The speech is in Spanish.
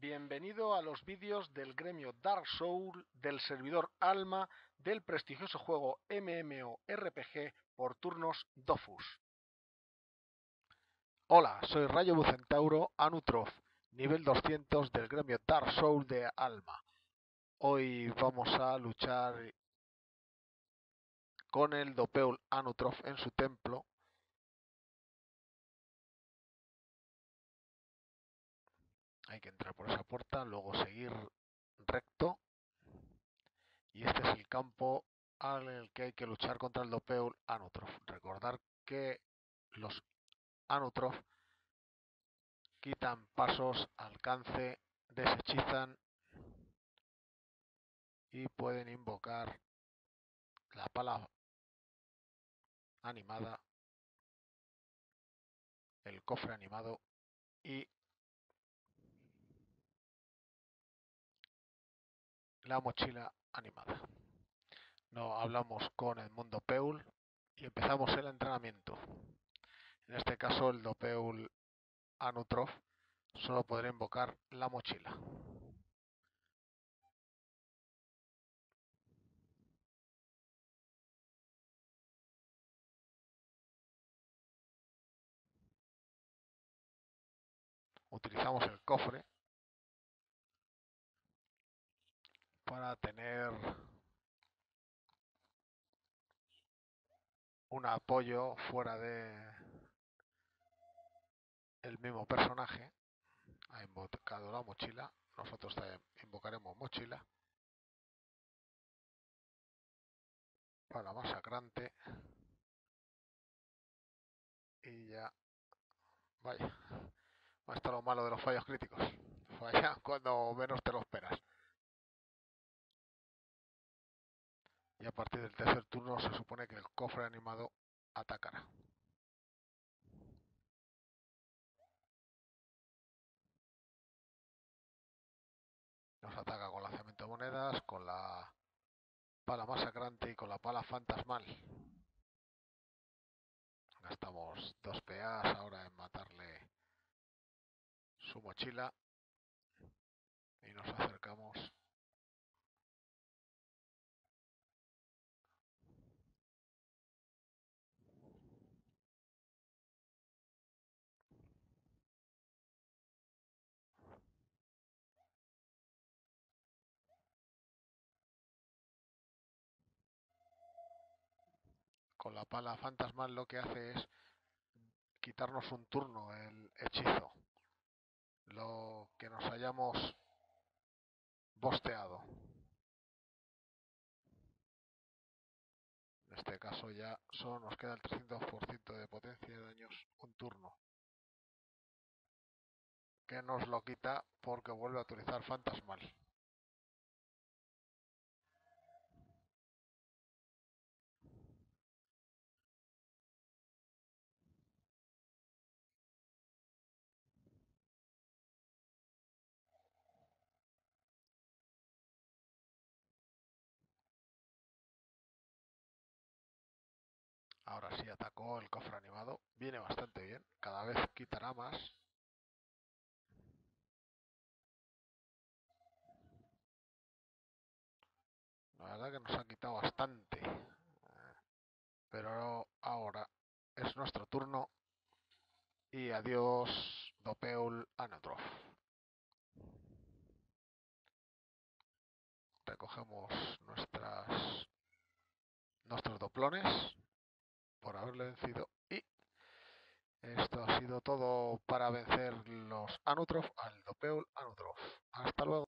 Bienvenido a los vídeos del gremio Dark Souls del servidor Alma del prestigioso juego MMORPG por turnos Dofus. Hola, soy Rayo Bucentauro Anutrof, nivel 200 del gremio Dark Souls de Alma. Hoy vamos a luchar con el Dopeul Anutrof en su templo. Hay que entrar por esa puerta, luego seguir recto. Y este es el campo al que hay que luchar contra el Dopeul Anutrof. Recordar que los Anutrof quitan pasos, alcance, deshechizan y pueden invocar la pala animada, el cofre animado y la mochila animada. No hablamos con el mundo Peul y empezamos el entrenamiento. En este caso el Dopeul Anutrof solo podrá invocar la mochila. Utilizamos el cofre para tener un apoyo fuera de el mismo personaje. Ha invocado la mochila, nosotros también invocaremos mochila para masacrante y ya. Vaya, está lo malo de los fallos críticos, falla cuando menos te lo esperas. Y a partir del tercer turno se supone que el cofre animado atacará. Nos ataca con lanzamiento de monedas, con la pala masacrante y con la pala fantasmal. Gastamos 2 PAs ahora en matarle su mochila y nos acercamos con la pala fantasmal. Lo que hace es quitarnos un turno el hechizo, lo que nos hayamos bosteado. En este caso ya solo nos queda el 300% de potencia de daños un turno, que nos lo quita porque vuelve a utilizar fantasmal. Ahora sí atacó el cofre animado, viene bastante bien, cada vez quitará más. La verdad que nos ha quitado bastante, pero ahora es nuestro turno y adiós Dopeul Anutrof. Recogemos nuestros doplones por haberle vencido y esto ha sido todo para vencer los Anutrof al Dopeul Anutrof. Hasta luego.